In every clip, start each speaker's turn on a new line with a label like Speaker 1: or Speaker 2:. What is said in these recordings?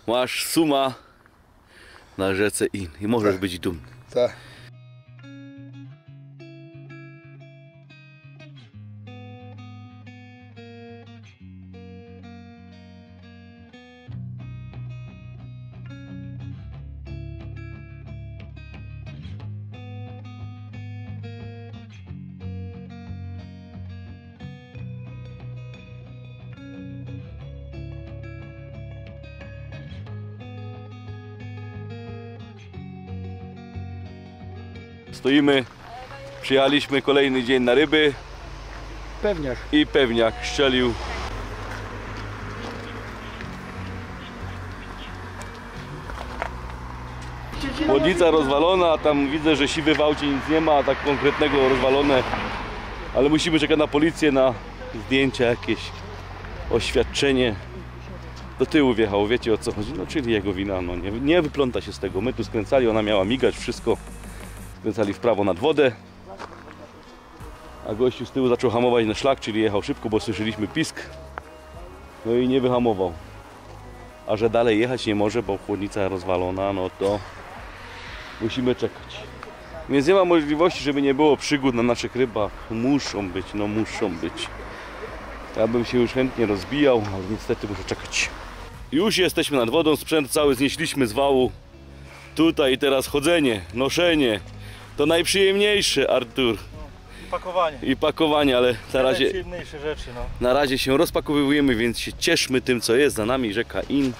Speaker 1: Masz suma na rzece In i możesz być dumny.
Speaker 2: Tak.
Speaker 1: Stoimy, przyjechaliśmy kolejny dzień na ryby.
Speaker 2: Pewniak.
Speaker 1: I pewniak strzelił. Chłodnica rozwalona, a tam widzę, że siwy w aucie nic nie ma, tak konkretnego rozwalone. Ale musimy czekać na policję, na zdjęcia jakieś, oświadczenie. Do tyłu wjechał, wiecie o co chodzi, no czyli jego wina, no nie wypląta się z tego. My tu skręcali, ona miała migać, wszystko. Skręcali w prawo nad wodę. A gościu z tyłu zaczął hamować na szlak, czyli jechał szybko, bo słyszeliśmy pisk. No i nie wyhamował. A że dalej jechać nie może, bo chłodnica rozwalona, no to musimy czekać. Więc nie ma możliwości, żeby nie było przygód na naszych rybach. Muszą być, no muszą być. Ja bym się już chętnie rozbijał, ale niestety muszę czekać. Już jesteśmy nad wodą, sprzęt cały znieśliśmy z wału. Tutaj i teraz chodzenie, noszenie. To najprzyjemniejsze, Artur. I pakowanie, ale na razie się rozpakowujemy, więc się cieszmy tym, co jest za nami, rzeka In.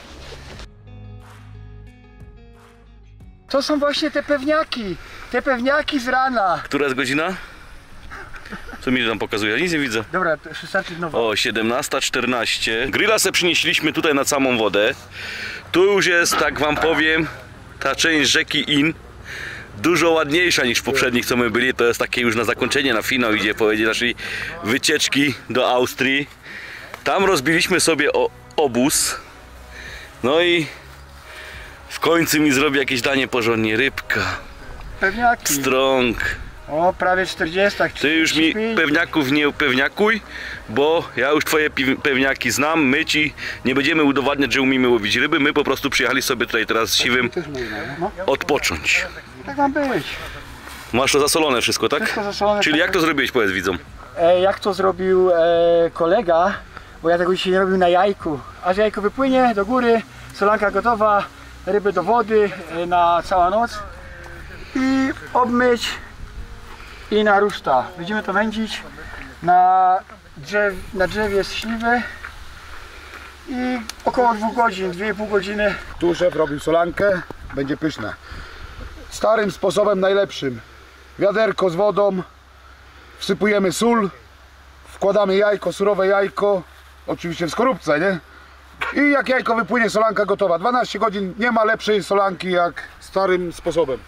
Speaker 2: To są właśnie te pewniaki z rana.
Speaker 1: Która jest godzina? Co mi tam pokazuje? Nic nie widzę.
Speaker 2: Dobra, to już starczy nowo.
Speaker 1: O, 17:14. Grilla se przynieśliśmy tutaj na samą wodę. Tu już jest, tak wam powiem, ta część rzeki In dużo ładniejsza niż w poprzednich, co my byli. To jest takie już na zakończenie, na finał idzie, powiedzieć, naszej wycieczki do Austrii. Tam rozbiliśmy sobie obóz. No i w końcu mi zrobi jakieś danie porządnie. Rybka.
Speaker 2: Pewniaki.
Speaker 1: Strąg.
Speaker 2: O, prawie 40.
Speaker 1: Ty już mi pewniaków nie upewniakuj, bo ja już twoje pewniaki znam. My ci nie będziemy udowadniać, że umiemy łowić ryby. My po prostu przyjechali sobie tutaj teraz z Siwym odpocząć.
Speaker 2: Tak ma być.
Speaker 1: Masz to zasolone wszystko, tak?
Speaker 2: Wszystko zasolone.
Speaker 1: Czyli jak to zrobiłeś, powiedz widzom?
Speaker 2: Jak to zrobił kolega, bo ja tego dzisiaj nie robił na jajku. Aż jajko wypłynie do góry, solanka gotowa, ryby do wody na całą noc i obmyć i na ruszta. Będziemy to wędzić na drzewie z śliwy i około 2 godzin, 2,5 godziny.
Speaker 3: Tu szef robił solankę, będzie pyszne. Starym sposobem najlepszym. Wiaderko z wodą, wsypujemy sól, wkładamy jajko, surowe jajko, oczywiście w skorupce, nie? I jak jajko wypłynie, solanka gotowa. 12 godzin, nie ma lepszej solanki jak starym sposobem.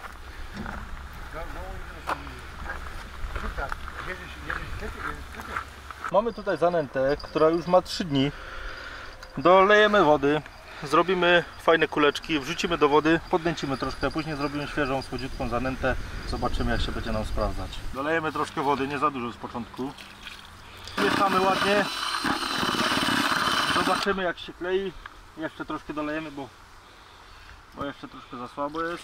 Speaker 4: Mamy tutaj zanętę, która już ma 3 dni. Dolejemy wody, zrobimy fajne kuleczki, wrzucimy do wody, podnęcimy troszkę, a później zrobimy świeżą, słodziutką zanętę. Zobaczymy, jak się będzie nam sprawdzać. Dolejemy troszkę wody, nie za dużo z początku. Mieszamy ładnie. Zobaczymy, jak się klei. Jeszcze troszkę dolejemy, bo jeszcze troszkę za słabo jest.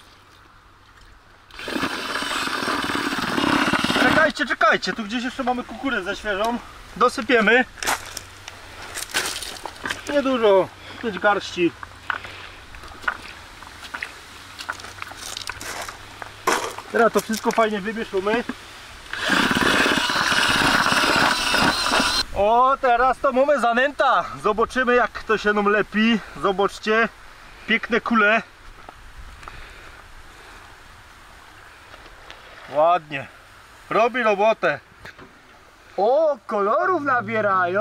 Speaker 4: Czekajcie, tu gdzieś jeszcze mamy kukurydzę świeżą. Dosypiemy. Niedużo, 5 garści. Teraz to wszystko fajnie wymieszamy. O, teraz to mamy zanęta. Zobaczymy, jak to się nam lepi. Zobaczcie, piękne kule. Ładnie. Robi robotę.
Speaker 2: O, kolorów nabierają.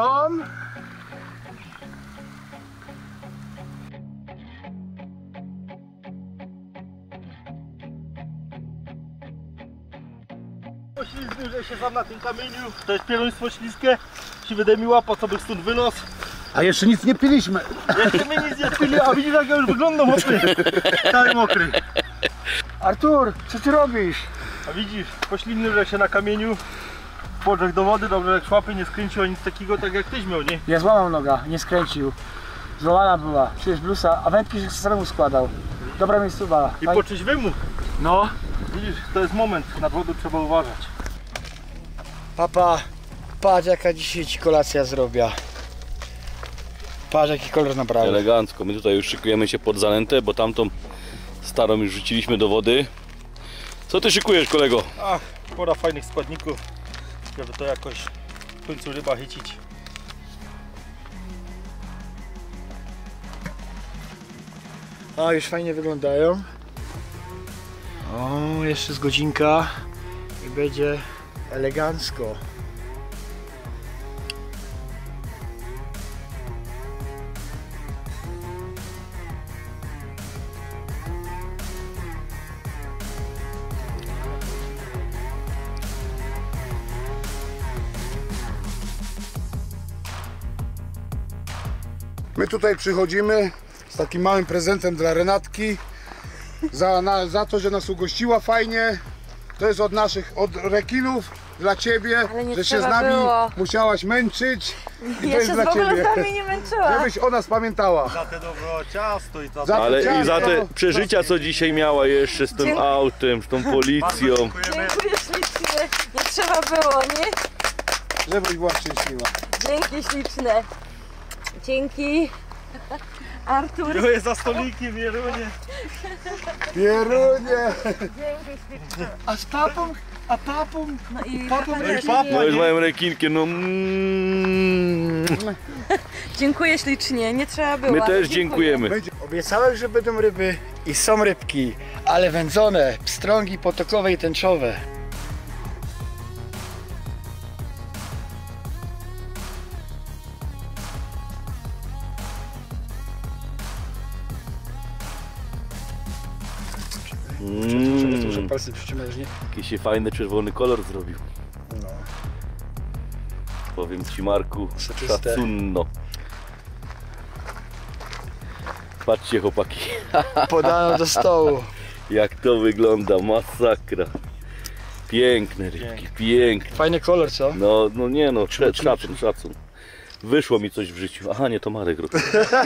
Speaker 4: Poślizgny, że się sam na tym kamieniu. To jest pieruństwo śliskie. Się wydaje mi łapa, co by stąd wylosł.
Speaker 3: A jeszcze nic nie piliśmy.
Speaker 4: Jeszcze my nic nie pili, a widzisz, jak ja już wyglądam mokry. Cały mokry.
Speaker 2: Artur, co ty robisz?
Speaker 4: A widzisz, poślizgny, że się na kamieniu. Podrzech do wody, dobrze jak szłapy nie skręciło nic takiego, tak jak tyś miał, nie?
Speaker 2: Ja złamał noga, nie skręcił. Złamana była, przecież blusa, a wędki się samemu składał. Dobra miejscowa.
Speaker 4: I po czyś wymóg.
Speaker 2: No.
Speaker 4: Widzisz, to jest moment, nad wodą trzeba uważać.
Speaker 2: Papa, patrz jaka dzisiaj ci kolacja zrobię. Patrz jaki kolor naprawdę.
Speaker 1: Elegancko. My tutaj już szykujemy się pod zanętę, bo tamtą starą już rzuciliśmy do wody. Co ty szykujesz, kolego?
Speaker 4: Ach, pora fajnych składników, żeby to jakoś w końcu ryba chycić.
Speaker 2: A już fajnie wyglądają. O, jeszcze z godzinka i będzie elegancko.
Speaker 3: My tutaj przychodzimy z takim małym prezentem dla Renatki za to, że nas ugościła fajnie. To jest od rekinów dla ciebie,
Speaker 5: Ale nie
Speaker 3: że się z
Speaker 5: trzeba
Speaker 3: nami
Speaker 5: było.
Speaker 3: musiałaś męczyć. I
Speaker 5: Ja
Speaker 3: to jest
Speaker 5: się
Speaker 3: dla
Speaker 5: w ogóle
Speaker 3: ciebie,
Speaker 5: z wami nie męczyłam.
Speaker 3: żebyś o nas pamiętała.
Speaker 4: Za te dobro ciasto i za
Speaker 3: Za-
Speaker 1: Ale i za te
Speaker 3: Ciasto.
Speaker 1: przeżycia, co dzisiaj miała jeszcze z tym
Speaker 5: Dziękuję.
Speaker 1: autem, z tą policją.
Speaker 5: Dziękuję ślicznie. Nie trzeba było, nie?
Speaker 3: Żebyś była szczęśliwa.
Speaker 5: Dzięki śliczne. Dzięki. Artur.
Speaker 4: Dziękuję za stoliki, Wierunie.
Speaker 3: Pierunie!
Speaker 5: Dzięki śliczne.
Speaker 2: A z papą? A papą?
Speaker 5: No i
Speaker 2: Papą
Speaker 5: papa
Speaker 2: też.
Speaker 5: też.
Speaker 1: No już mają rekinki, no
Speaker 5: Dziękuję ślicznie. Nie trzeba było.
Speaker 1: my
Speaker 5: ale
Speaker 1: też
Speaker 5: dziękuję.
Speaker 1: dziękujemy.
Speaker 2: Obiecałem, że będą ryby i są rybki, ale wędzone, pstrągi potokowe i tęczowe. Muszę palce przytrzymać, nie?
Speaker 1: Jakiś się fajny czerwony kolor zrobił.
Speaker 2: No.
Speaker 1: Powiem ci, Marku,
Speaker 2: Soczyste.
Speaker 1: szacunno. Patrzcie, chłopaki,
Speaker 2: Podano do stołu.
Speaker 1: jak to wygląda, masakra. Piękne rybki, piękne.
Speaker 2: Fajny kolor, co?
Speaker 1: No nie no, szacun. Wyszło mi coś w życiu. Aha, nie, to Marek robi.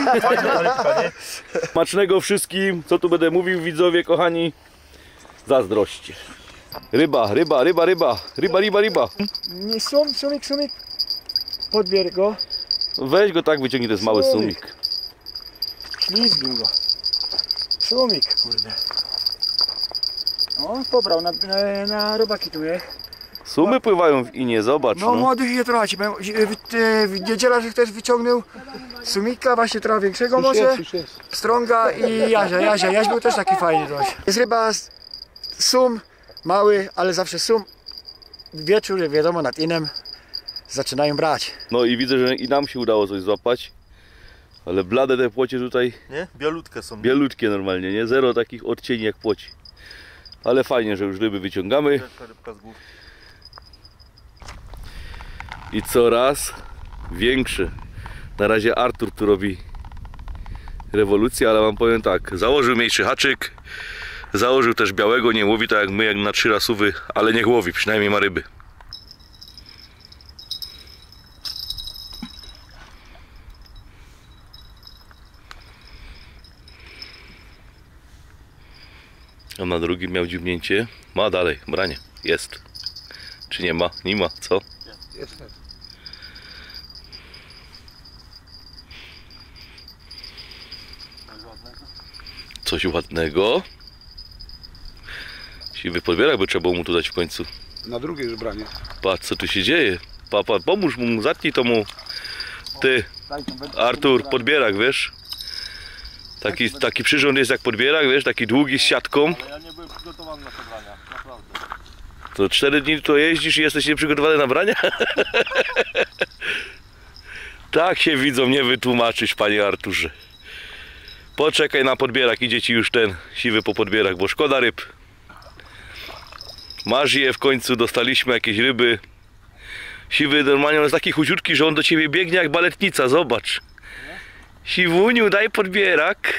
Speaker 1: Smacznego wszystkim, co tu będę mówił, widzowie kochani. Zazdroście. Ryba.
Speaker 2: Nie, sumik. Podbierz go.
Speaker 1: Weź go tak, wyciągnij, to jest mały sumik.
Speaker 2: Ślizgnij go. Sumik, kurde. O, pobrał na robaki tu, nie?
Speaker 1: Sumy pływają w inie, zobacz.
Speaker 2: No,
Speaker 1: No.
Speaker 2: młodych je trochę. W niedzielę, że ktoś wyciągnął sumika, właśnie trochę większego może.
Speaker 3: Już jest.
Speaker 2: Strąga i Jazia. Jaś był też taki fajny dość. Jest ryba, sum, mały, ale zawsze sum. Wieczór, wiadomo, nad inem zaczynają brać.
Speaker 1: No i widzę, że i nam się udało coś złapać. Ale blade te płocie tutaj,
Speaker 4: Nie? Bielutkie są.
Speaker 1: bielutkie normalnie, nie? Zero takich odcieni jak płoci. Ale fajnie, że już ryby wyciągamy.
Speaker 4: Pierwsza rybka z głów.
Speaker 1: I coraz większe. Na razie Artur tu robi rewolucję, ale wam powiem tak, założył mniejszy haczyk, założył też białego, nie łowi tak jak my, jak na 3 rasówy, ale niech łowi, przynajmniej ma ryby. A na drugim miał dziwnięcie, ma dalej, branie, jest. Czy nie ma? Nie ma, co?
Speaker 3: Jest.
Speaker 1: Coś ładnego. Siwy podbierak by trzeba było mu tu dać w końcu.
Speaker 3: Na drugie już branie.
Speaker 1: Patrz, co tu się dzieje. Papa, pomóż mu, zatnij to mu. Ty, Artur, podbierak, wiesz? Taki przyrząd jest jak podbierak, wiesz, taki długi z siatką.
Speaker 4: Ale ja nie byłem przygotowany na te brania, naprawdę.
Speaker 1: To 4 dni tu jeździsz i jesteś nieprzygotowany na brania? Tak się widzą, nie wytłumaczysz, panie Arturze. Poczekaj na podbierak, idzie ci już ten siwy po podbierak, bo szkoda ryb. Masz je w końcu, dostaliśmy jakieś ryby. Siwy normalnie on jest taki chudziutki, że on do ciebie biegnie jak baletnica, zobacz. Siwuniu, daj podbierak.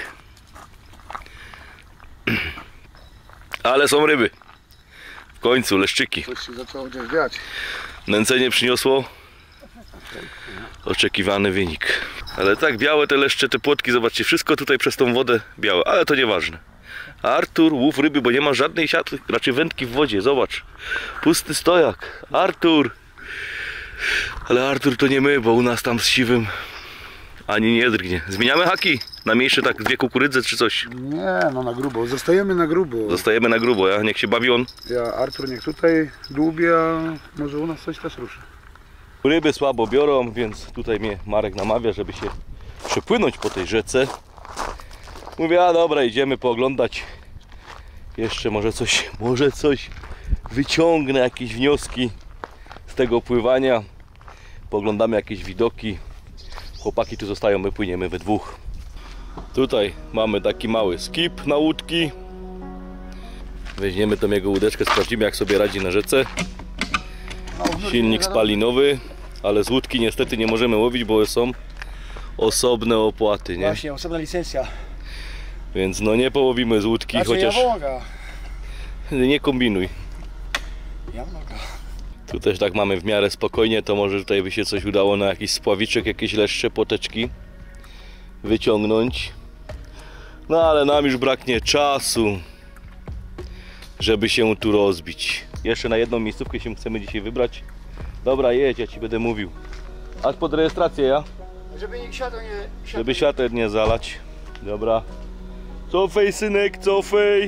Speaker 1: Ale są ryby. W końcu, leszczyki.
Speaker 3: Coś się zaczęło gdzieś dziać.
Speaker 1: Nęcenie przyniosło oczekiwany wynik. Ale tak, białe te leszcze, te płotki, zobaczcie, wszystko tutaj przez tą wodę białe, ale to nieważne. Artur, łów ryby, bo nie ma żadnej siatki, raczej wędki w wodzie, zobacz. Pusty stojak. Artur! Ale Artur to nie my, bo u nas tam z siwym ani nie drgnie. Zmieniamy haki na mniejsze, tak 2 kukurydze czy coś.
Speaker 3: Nie, no na grubo. Zostajemy na grubo.
Speaker 1: Zostajemy na grubo, ja? Niech się bawi on.
Speaker 3: Artur niech tutaj dłubie, a może u nas coś też ruszy.
Speaker 1: Ryby słabo biorą, więc tutaj mnie Marek namawia, żeby się przepłynąć po tej rzece. Mówię, a dobra, idziemy pooglądać. Jeszcze może coś wyciągnę, jakieś wnioski z tego pływania. Pooglądamy jakieś widoki. Chłopaki tu zostają, my płyniemy we dwóch. Tutaj mamy taki mały skip na łódki. Weźmiemy tą jego łódeczkę, sprawdzimy jak sobie radzi na rzece. Silnik spalinowy, ale z łódki niestety nie możemy łowić, bo są osobne opłaty, nie?
Speaker 2: Właśnie, osobna licencja.
Speaker 1: Więc no nie połowimy z łódki,
Speaker 2: Znaczy,
Speaker 1: chociaż
Speaker 2: ja mogę.
Speaker 1: nie kombinuj.
Speaker 2: Ja mogę.
Speaker 1: Tu też tak mamy w miarę spokojnie, to może tutaj by się coś udało na jakiś spławiczek, jakieś leszcze, poteczki wyciągnąć. No ale nam już braknie czasu, żeby się tu rozbić. Jeszcze na jedną miejscówkę się chcemy dzisiaj wybrać. Dobra, jedź, ja ci będę mówił. Aż pod rejestrację, ja?
Speaker 2: Żeby nikt światło nie...
Speaker 1: Żeby świateł nie zalać. Dobra. Cofej, synek, cofej.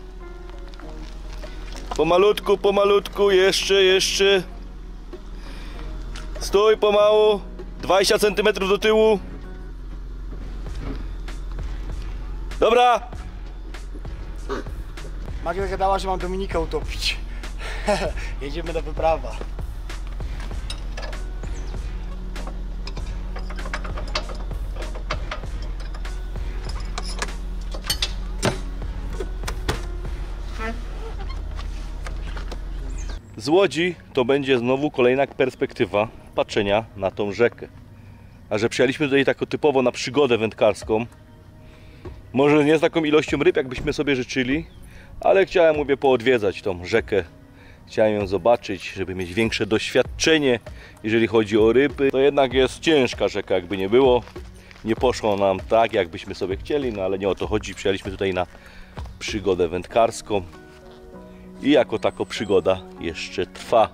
Speaker 1: Pomalutku, pomalutku, jeszcze. Stój pomału. 20 cm do tyłu. Dobra.
Speaker 2: Magia gadała, że mam Dominika utopić. Jedziemy na wyprawę.
Speaker 1: Z łodzi to będzie znowu kolejna perspektywa patrzenia na tą rzekę. A że przyjechaliśmy tutaj tak typowo na przygodę wędkarską, może nie z taką ilością ryb, jakbyśmy sobie życzyli, ale chciałem, mówię, poodwiedzać tą rzekę. Chciałem ją zobaczyć, żeby mieć większe doświadczenie, jeżeli chodzi o ryby. To jednak jest ciężka rzeka, jakby nie było. Nie poszło nam tak, jakbyśmy sobie chcieli, no ale nie o to chodzi. Przyjechaliśmy tutaj na przygodę wędkarską. I jako taka przygoda jeszcze trwa.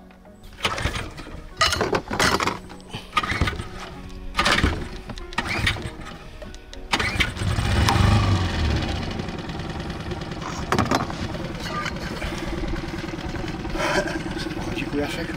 Speaker 2: Chodzi kujaszek.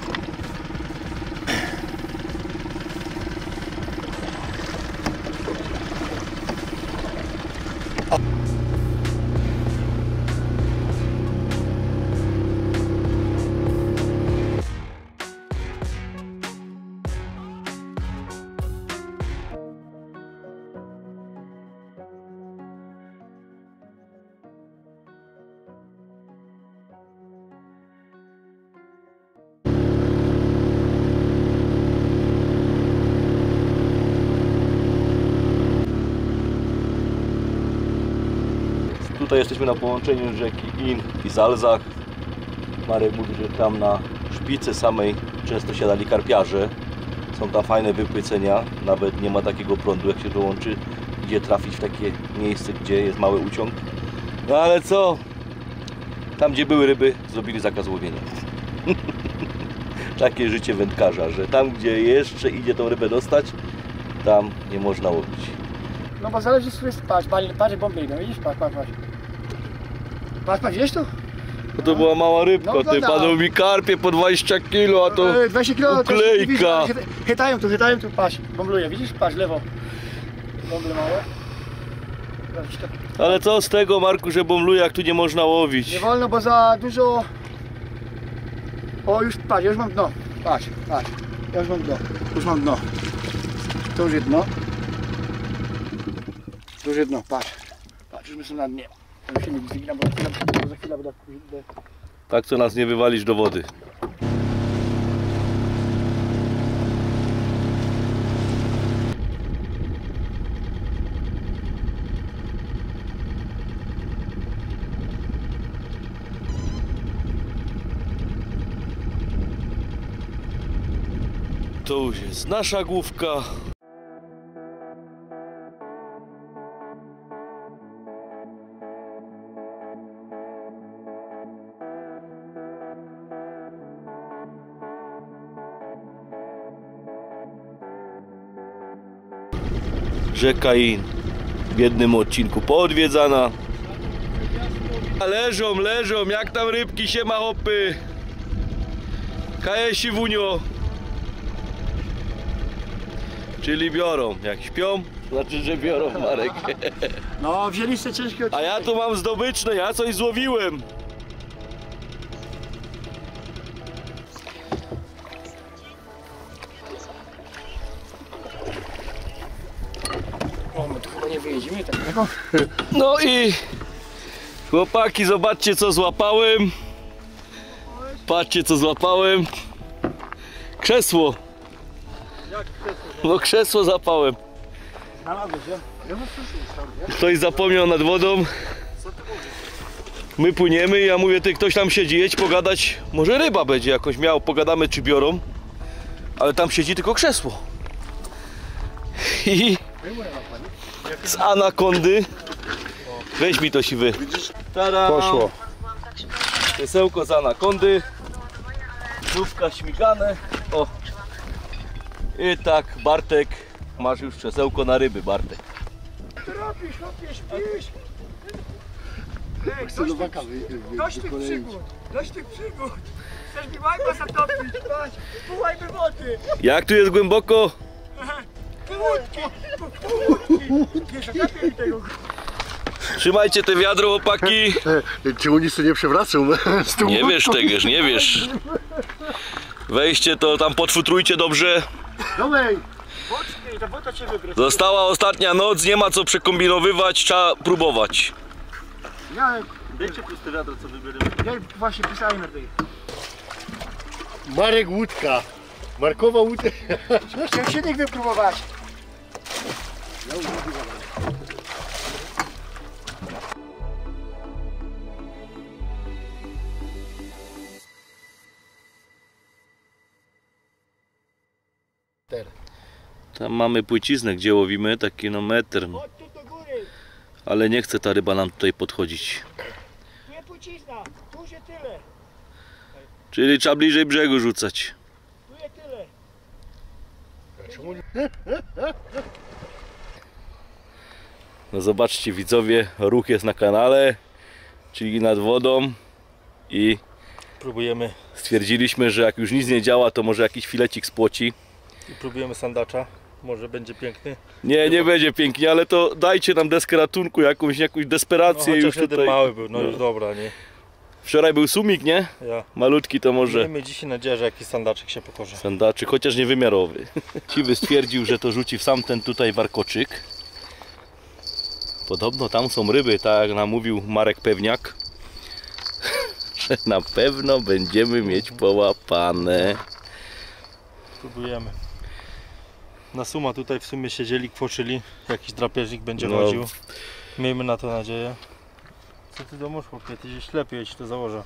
Speaker 1: Tutaj jesteśmy na połączeniu rzeki In i Zalzach. Marek mówi, że tam na szpicy samej często siadali karpiarze. Są tam fajne wypłycenia, nawet nie ma takiego prądu, jak się dołączy, gdzie trafić w takie miejsce, gdzie jest mały uciąg. No ale co? Tam gdzie były ryby, zrobili zakaz łowienia. Takie życie wędkarza, że tam gdzie jeszcze idzie tą rybę dostać, tam nie można łowić.
Speaker 2: No bo zależy, patrz, bomby idą, widzisz? Patrz. Patrz, widzisz tu?
Speaker 1: No to była mała rybka,
Speaker 2: No,
Speaker 1: ty panu mi karpie po 20 kg, a to
Speaker 2: 20 kg
Speaker 1: uklejka.
Speaker 2: Chytają tu, patrz, bombluje, widzisz? Patrz, lewo. Bomble małe.
Speaker 1: Ale co z tego, Marku, że bombluje, jak tu nie można łowić?
Speaker 2: Nie wolno, bo za dużo... O, już, patrz, już mam dno. Patrz. Ja już mam dno. To już jest dno. To już jest dno, patrz. Patrz, już my są na dnie. Tam się nie dźwigna, bo za chwilę będę...
Speaker 1: Tak co nas nie wywalisz do wody. to już jest nasza główka. Rzeka In w jednym odcinku poodwiedzana. Leżą, jak tam rybki, siema hopy. Kajesi wunio. Czyli biorą, jak śpią, znaczy, że biorą, Marek.
Speaker 2: No, wzięliście ciężkie
Speaker 1: A ja tu mam zdobyczne, ja coś złowiłem.
Speaker 2: O, my tu chyba nie wyjedziemy takiego.
Speaker 1: No i chłopaki, zobaczcie co złapałem. Patrzcie co złapałem. Krzesło. No krzesło zapałem.
Speaker 2: Znalazłeś, ja?
Speaker 1: Ktoś zapomniał nad wodą. My płyniemy i ja mówię, ty ktoś tam siedzi, jedź pogadać. Może ryba będzie jakąś miał, pogadamy czy biorą. Ale tam siedzi tylko krzesło. I z anakondy. Weź mi to siwy. Tada!
Speaker 3: Poszło.
Speaker 1: Krzesełko z anakondy. Żówka śmigane. O. I tak, Bartek, masz już krzesełko na ryby, Bartek.
Speaker 2: Co robisz, chłopie, śpisz? Dość tych przygód, dość tych przygód. Chcesz mi łajba zatopić, patrz, pół łajby wody.
Speaker 1: Jak tu jest głęboko?
Speaker 2: Pół łódki. Nie zagapię mi tego.
Speaker 1: Trzymajcie te wiadro, chłopaki.
Speaker 3: Czy oni sobie nie przewracą?
Speaker 1: Nie wiesz tegoż, nie wiesz. Wejście to tam podfutrujcie dobrze.
Speaker 3: Dawaj!
Speaker 2: Boczki, ta woda cię wybrać.
Speaker 1: Została ostatnia noc, nie ma co przekombinowywać, trzeba próbować.
Speaker 2: Ja
Speaker 4: Dajcie puste wiadro, co wybierzemy.
Speaker 2: właśnie pisałem na tej.
Speaker 3: Marek łódka. Markowa łódka.
Speaker 2: Chciałem silnik wypróbować.
Speaker 1: Tam mamy płyciznę, gdzie łowimy, taki no metr.
Speaker 2: Chodź tu do góry,
Speaker 1: Ale nie chce ta ryba nam tutaj podchodzić.
Speaker 2: tu jest płcizna, tu się tyle,
Speaker 1: Czyli trzeba bliżej brzegu rzucać.
Speaker 2: tu jest tyle.
Speaker 1: No zobaczcie widzowie, ruch jest na kanale, czyli nad wodą i
Speaker 4: Próbujemy
Speaker 1: stwierdziliśmy, że jak już nic nie działa, to może jakiś filecik spłoci.
Speaker 4: i próbujemy sandacza. Może będzie piękny.
Speaker 1: Nie będzie pięknie, ale to dajcie nam deskę ratunku, jakąś
Speaker 4: No,
Speaker 1: desperację
Speaker 4: chociaż
Speaker 1: już
Speaker 4: jeden
Speaker 1: tutaj.
Speaker 4: mały był, no już dobra, nie?
Speaker 1: Wczoraj był sumik, nie?
Speaker 4: Ja.
Speaker 1: Malutki to może
Speaker 4: Miejmy dzisiaj nadzieję, że jakiś sandaczek się pokorzy.
Speaker 1: sandaczyk, chociaż niewymiarowy. Siwy stwierdził, że to rzuci w sam ten tutaj warkoczyk. Podobno tam są ryby, tak jak nam mówił Marek Pewniak. Że na pewno będziemy mieć połapane.
Speaker 4: Próbujemy. Na suma tutaj w sumie siedzieli, kwoczyli. Jakiś drapieżnik będzie
Speaker 1: No.
Speaker 4: chodził. Miejmy na to nadzieję. Co ty domusz, chłopie? Ty gdzieś lepiej, ja ci to założę.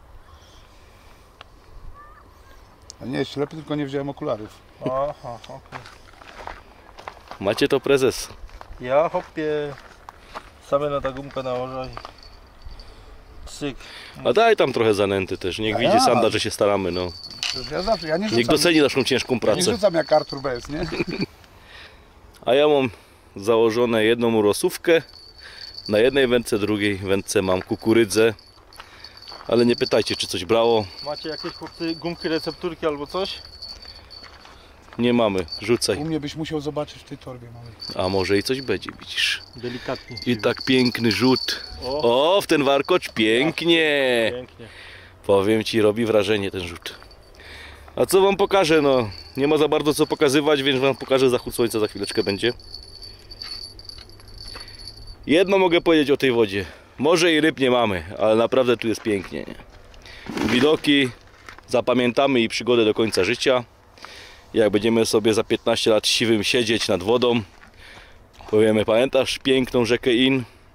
Speaker 3: A nie, ślepy, tylko nie wziąłem okularów.
Speaker 4: Aha, okej.
Speaker 1: Macie to prezes.
Speaker 4: Ja hopie same na ta gumkę nałożę i cyk.
Speaker 1: A daj tam trochę zanęty też, niech
Speaker 3: A
Speaker 1: widzi
Speaker 3: ja.
Speaker 1: sanda, że się staramy, no.
Speaker 3: Ja zawsze, ja nie
Speaker 1: Niech
Speaker 3: rzucam,
Speaker 1: doceni naszą ciężką
Speaker 3: nie
Speaker 1: pracę.
Speaker 3: rzucam jak Artur bez, nie?
Speaker 1: A ja mam założone jedną rosówkę. Na jednej wędce, drugiej wędce mam kukurydzę. Ale nie pytajcie, czy coś brało.
Speaker 4: Macie jakieś chłopcy gumki, recepturki albo coś?
Speaker 1: Nie mamy, rzucaj.
Speaker 3: U mnie byś musiał zobaczyć w tej torbie małej.
Speaker 1: A może i coś będzie, widzisz.
Speaker 4: Delikatnie.
Speaker 1: I tak piękny rzut.
Speaker 4: O,
Speaker 1: O, w ten warkocz pięknie.
Speaker 4: pięknie.
Speaker 1: Powiem ci, robi wrażenie ten rzut. A co wam pokażę? No, nie ma za bardzo co pokazywać, więc wam pokażę zachód słońca, za chwileczkę będzie. Jedno mogę powiedzieć o tej wodzie. Może i ryb nie mamy, ale naprawdę tu jest pięknie. Widoki zapamiętamy i przygodę do końca życia. Jak będziemy sobie za 15 lat siwym siedzieć nad wodą, powiemy, pamiętasz piękną rzekę In?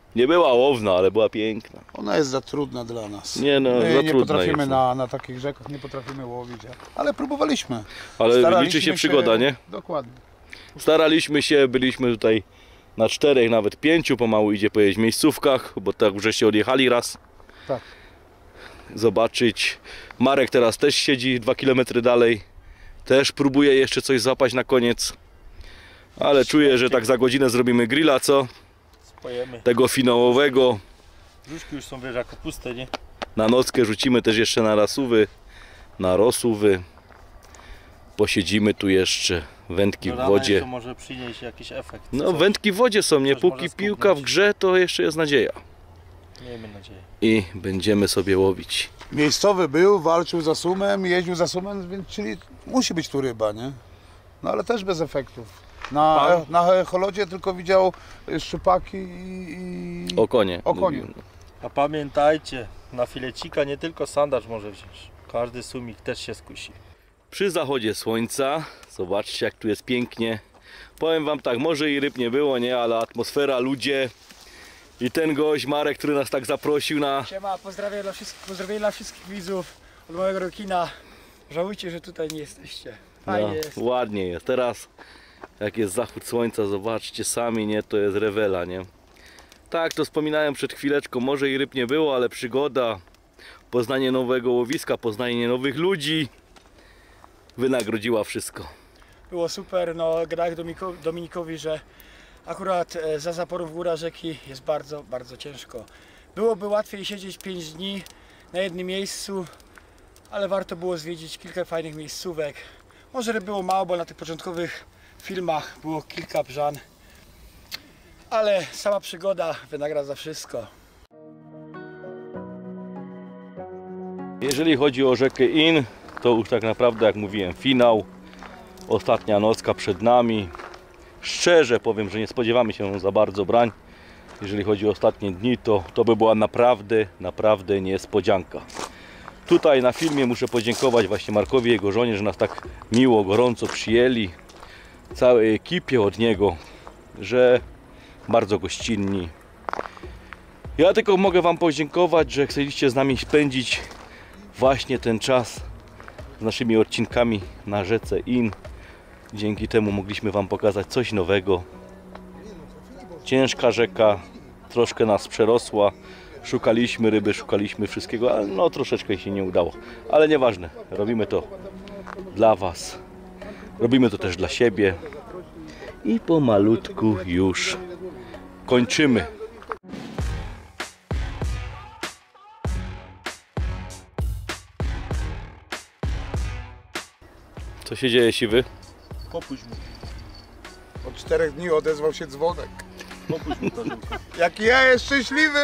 Speaker 1: Nie była łowna, ale była piękna.
Speaker 3: Ona jest za trudna dla nas.
Speaker 1: Nie no,
Speaker 3: My
Speaker 1: za
Speaker 3: nie
Speaker 1: trudna
Speaker 3: potrafimy
Speaker 1: jest.
Speaker 3: na takich rzekach, nie potrafimy łowić, ale próbowaliśmy.
Speaker 1: Ale
Speaker 3: Staraliśmy
Speaker 1: liczy się przygoda, nie?
Speaker 3: Dokładnie.
Speaker 1: Staraliśmy się, byliśmy tutaj na 4, nawet 5, pomału idzie pojeździć w miejscówkach, bo tak już żeście odjechali raz.
Speaker 3: Tak.
Speaker 1: Zobaczyć. Marek teraz też siedzi 2 km dalej. Też próbuje jeszcze coś złapać na koniec. Ale czuję, że tak za godzinę zrobimy grilla, co?
Speaker 4: Spojemy.
Speaker 1: Tego finałowego.
Speaker 4: Brzuszki już są, wiesz, jako puste, nie?
Speaker 1: Na nockę rzucimy też jeszcze na rasuwy, na rosuwy. Posiedzimy tu jeszcze, wędki w
Speaker 4: Do rana
Speaker 1: wodzie.
Speaker 4: jeszcze może przynieść jakiś efekt.
Speaker 1: No
Speaker 4: Co?
Speaker 1: wędki w wodzie są, nie?
Speaker 4: Coś
Speaker 1: Póki
Speaker 4: może
Speaker 1: piłka w
Speaker 4: skubnąć.
Speaker 1: grze, to jeszcze jest nadzieja.
Speaker 4: Miejmy nadzieję.
Speaker 1: I będziemy sobie łowić.
Speaker 3: Miejscowy był, walczył za sumem, jeździł za sumem, więc czyli musi być tu ryba, nie? No ale też bez efektów. Na echolodzie tylko widział szczupaki i
Speaker 1: Okonie.
Speaker 3: Okonie.
Speaker 1: mówił.
Speaker 4: A pamiętajcie, na filecika nie tylko sandacz może wziąć. Każdy sumik też się skusi.
Speaker 1: Przy zachodzie słońca, zobaczcie jak tu jest pięknie. Powiem wam tak, może i ryb nie było, nie? Ale atmosfera, ludzie i ten gość Marek, który nas tak zaprosił na...
Speaker 2: Siema, pozdrowienia dla wszystkich widzów od małego rekina. Żałujcie, że tutaj nie jesteście. Fajnie jest.
Speaker 1: Ładnie jest. Teraz jak jest zachód słońca, zobaczcie sami, nie? To jest rewela, nie? Tak, to wspominałem przed chwileczką, może i ryb nie było, ale przygoda, poznanie nowego łowiska, poznanie nowych ludzi wynagrodziła wszystko.
Speaker 2: Było super, no gadałem Dominikowi, że akurat za zaporów góra rzeki jest bardzo, bardzo ciężko. Byłoby łatwiej siedzieć 5 dni na jednym miejscu, ale warto było zwiedzić kilka fajnych miejscówek. Może ryb było mało, bo na tych początkowych filmach było kilka brzan, ale sama przygoda wynagradza wszystko.
Speaker 1: Jeżeli chodzi o rzekę In, to już tak naprawdę, jak mówiłem, finał. Ostatnia nocka przed nami. Szczerze powiem, że nie spodziewamy się za bardzo brań. Jeżeli chodzi o ostatnie dni, to by była naprawdę niespodzianka. Tutaj na filmie muszę podziękować właśnie Markowi i jego żonie, że nas tak miło, gorąco przyjęli. Całej ekipie od niego, że bardzo gościnni. Ja tylko mogę wam podziękować, że chcieliście z nami spędzić właśnie ten czas z naszymi odcinkami na rzece In. Dzięki temu mogliśmy wam pokazać coś nowego. Ciężka rzeka, troszkę nas przerosła. Szukaliśmy ryby, szukaliśmy wszystkiego, ale no troszeczkę się nie udało. Ale nieważne, robimy to dla was. Robimy to też dla siebie. I pomalutku już kończymy. Co się dzieje, Siwy?
Speaker 4: Popuść mu.
Speaker 3: od 4 dni odezwał się dzwonek.
Speaker 4: Popuść mu to żółko.
Speaker 3: Jaki ja jest szczęśliwy!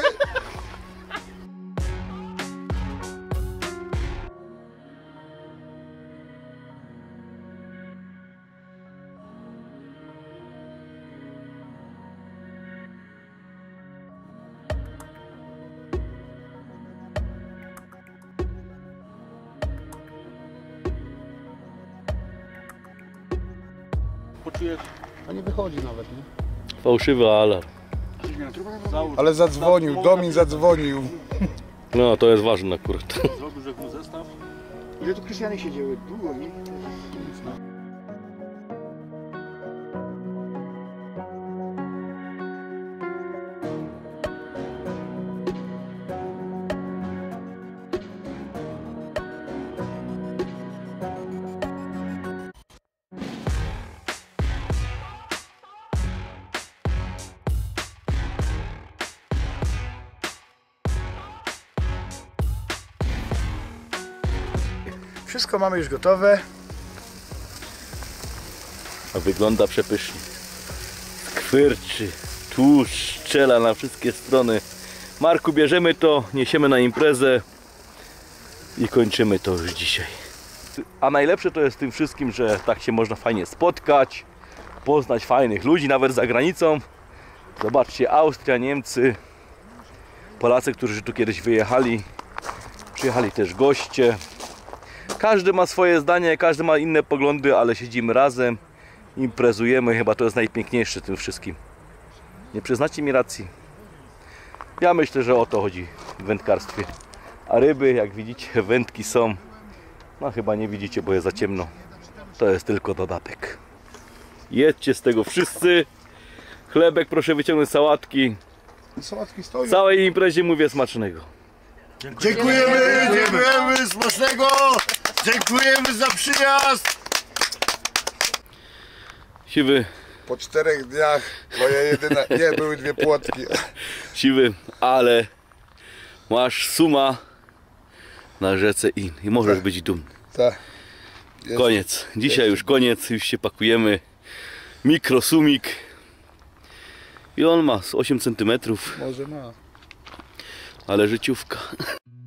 Speaker 4: Poczujesz?
Speaker 3: A nie wychodzi nawet, nie?
Speaker 1: Fałszywy alarm.
Speaker 4: Załóż.
Speaker 3: Ale zadzwonił, Domin zadzwonił.
Speaker 1: No to jest ważne akurat.
Speaker 4: Zrobił, że mu zestaw.
Speaker 2: Ile tu Krystiany siedziały? Długo, nie? Wszystko mamy już gotowe.
Speaker 1: A wygląda przepysznie. Skwyrczy, tłuszcz, strzela na wszystkie strony. Marku, bierzemy to, niesiemy na imprezę i kończymy to już dzisiaj. A najlepsze to jest w tym wszystkim, że tak się można fajnie spotkać, poznać fajnych ludzi, nawet za granicą. Zobaczcie, Austria, Niemcy, Polacy, którzy tu kiedyś wyjechali. Przyjechali też goście. Każdy ma swoje zdanie, każdy ma inne poglądy, ale siedzimy razem, imprezujemy. Chyba to jest najpiękniejsze w tym wszystkim. Nie przyznacie mi racji? Ja myślę, że o to chodzi w wędkarstwie. A ryby, jak widzicie, wędki są. No chyba nie widzicie, bo jest za ciemno. To jest tylko dodatek. Jedźcie z tego wszyscy. Chlebek, proszę wyciągnąć sałatki.
Speaker 3: Sałatki stoją.
Speaker 1: Całej imprezie mówię smacznego.
Speaker 6: Dziękujemy, smacznego! Dziękujemy za przyjazd!
Speaker 1: Siwy,
Speaker 3: Po 4 dniach moja jedyna... Nie, były 2 płotki.
Speaker 1: siwy, ale masz suma na rzece In i możesz być dumny.
Speaker 3: Tak.
Speaker 1: Koniec. Dzisiaj już koniec, już się pakujemy. Mikrosumik. I on ma z 8 cm,
Speaker 3: Może ma.
Speaker 1: ale życiówka.